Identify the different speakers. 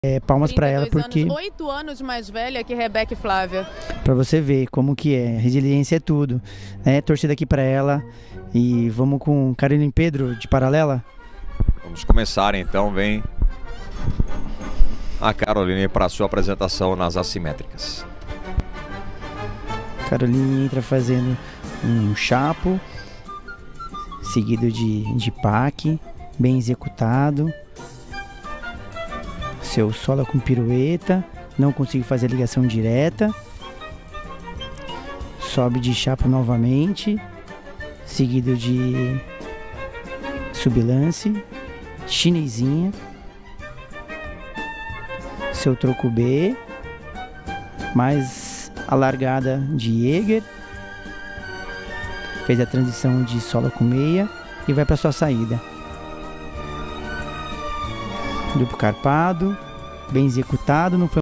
Speaker 1: Palmas para ela,
Speaker 2: 32
Speaker 1: porque
Speaker 2: anos, 8 anos mais velha que Rebeca e Flávia.
Speaker 1: para você ver como que é, resiliência é tudo, né? Torcida aqui para ela e vamos com Caroline Pedro de paralela.
Speaker 3: Vamos começar então, vem a Caroline para sua apresentação nas assimétricas.
Speaker 1: Caroline entra fazendo um chapo, seguido de paque, bem executado. Seu solo com pirueta, não consigo fazer a ligação direta. Sobe de chapa novamente, seguido de sublance, chinesinha. Seu troco B, mais a largada de Jäger. Fez a transição de solo com meia e vai para sua saída. Duplo carpado, bem executado, não foi